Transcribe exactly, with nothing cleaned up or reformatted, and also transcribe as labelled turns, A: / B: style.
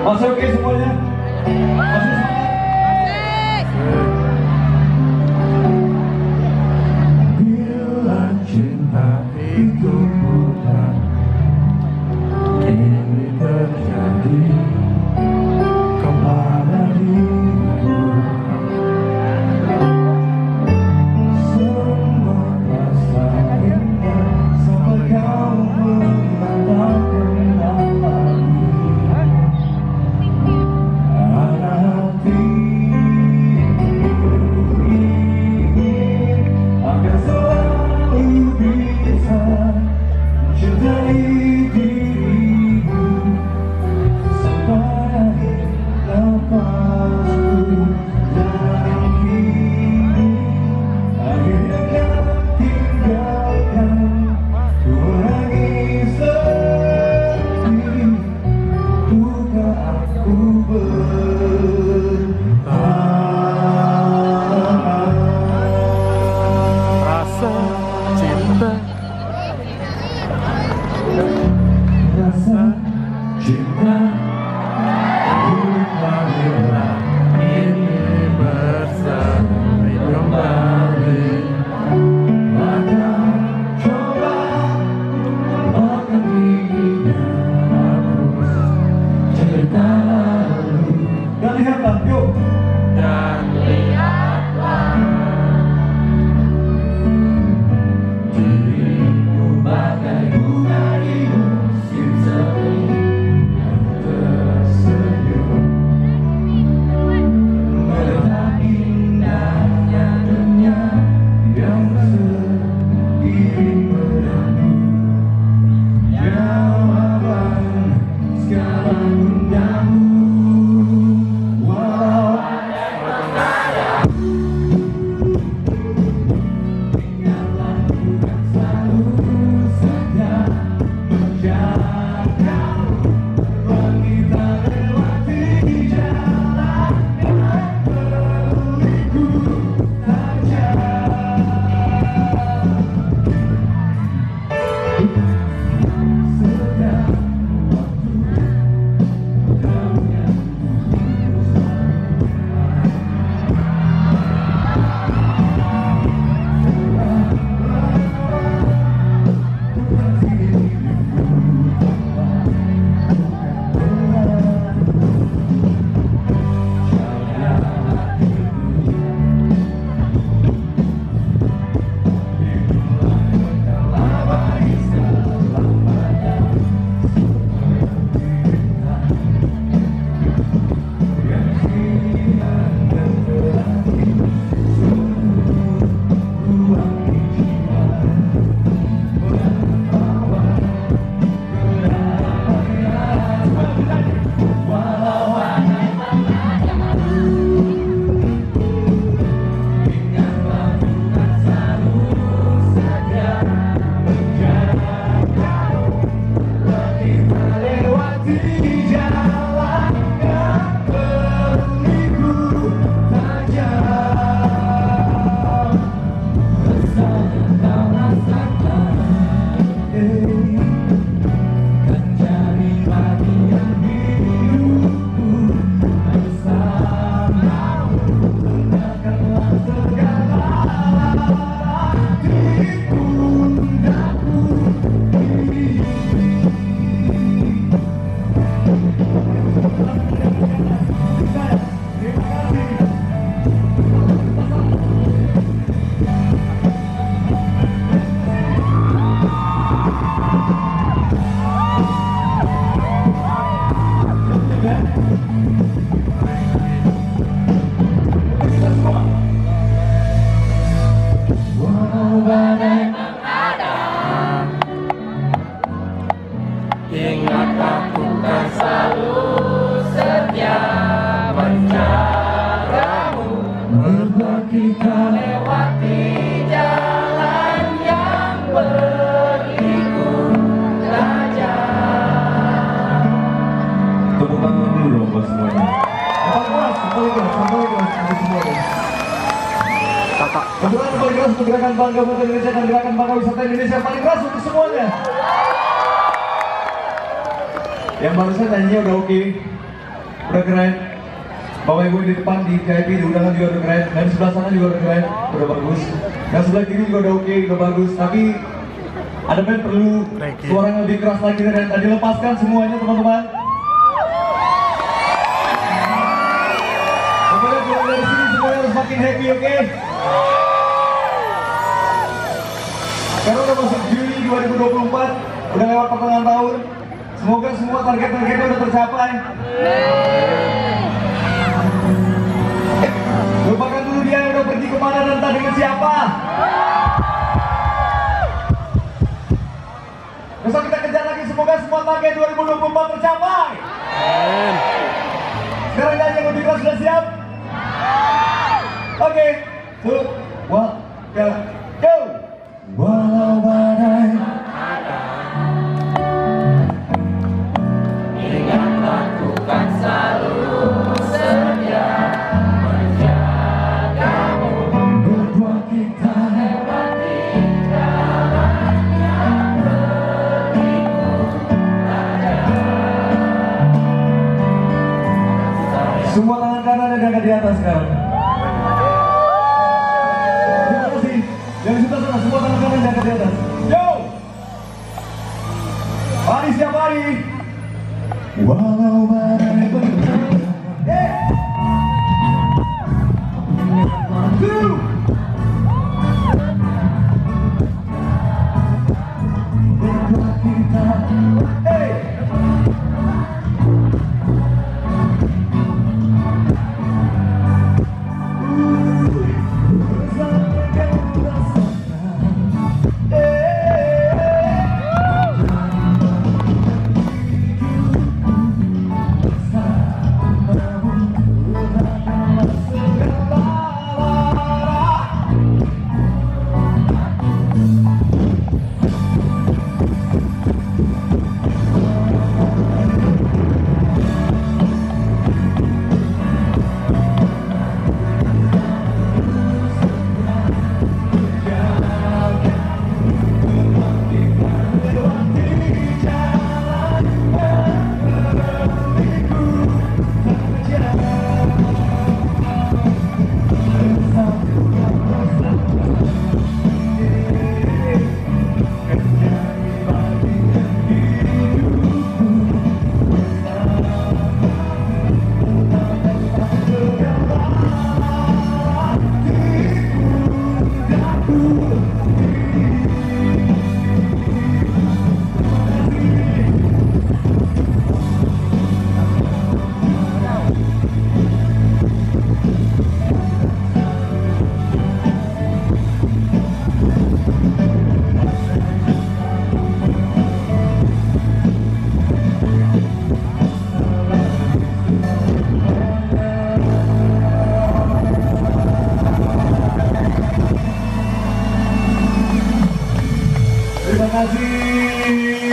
A: Masih oke semuanya? Masih semangat?
B: Bila cinta itu bukan ini terjadi kepada diriku, semua rasa indah sampai kau mengatakan lagi ada hati ingin agar selalu bisa mencintai dirimu sampai akhir nafasku. Dan kini akhirnya kau tinggalkan, ku menangis sendiri. Buka aku bertahan.
C: Rasa cinta,
B: Rasa cinta bukanlah ini bersemi kembali. Maka coba lupakan dirinya, hapus cerita lalu
A: Dan lihatlah, yuk.
B: dan lihatlah dirimu bagai bunga di musim semi yang tersenyum, melihat indahnya dunia yang seiring berlalu. Jawabkan segala gundamu, walau tinggallah bukan selalu saja menjaga kita lewati jalan yang berliku saja. Setiap waktu daunnya walau badai menghadang, ingat aku kan selalu setia menjagamu. Berdua kita lewati jalan yang berliku saja.
A: Tepuk tangan dulu dong buat semuanya. Sampai kelas, sampai kelas, sampai kelas untuk semuanya.
C: kakak.
A: Kebetulan paling keras untuk gerakan Bangga Buatan Indonesia dan gerakan Bangga Wisata Indonesia paling keras untuk semuanya. Yang barusan nyanyinya udah oke. Udah keren. Bapak Ibu di depan di V I P di undangan juga udah keren. Dan sebelah sana juga udah keren, udah bagus. Dan sebelah kiri juga udah oke, udah bagus. Tapi ada band perlu suara yang lebih keras lagi dan tadi lepaskan semuanya teman-teman. Pokoknya pulang dari sini semuanya harus makin happy, oke? Okay? Sekarang udah masuk Juli dua ribu dua puluh empat, udah lewat pertengahan tahun. Semoga semua target-targetnya udah tercapai. Lupakan dulu dia yang udah pergi kemana dan entah dengan siapa. Besok kita kejar lagi, semoga semua target dua ribu dua puluh empat tercapai. Sekarang nyanyi yang lebih keras, sudah siap? Oke, okay. Two, one, go! Walau badai
B: Ingatlah ku kan selalu setia menjagamu.
A: berdua kita
B: Lewati jalan yang berliku saja.
A: semua tangan kanan yang diangkat di atas sekarang. Terima kasih. Yang sudah sana semua tangan kanan diangkat di atas. Yo! Mari setiap hari. Walau badai berhembus. Eh! Two! Berdua kita. Eh! Terima kasih.